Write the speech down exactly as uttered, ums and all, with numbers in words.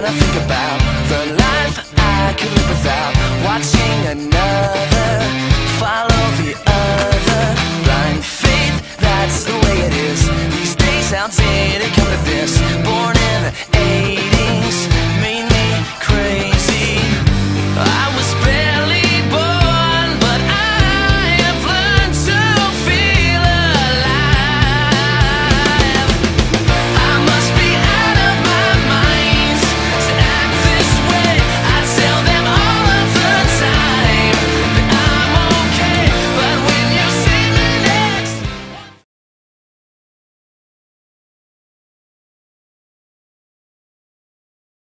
when I think about the life I could live without watching another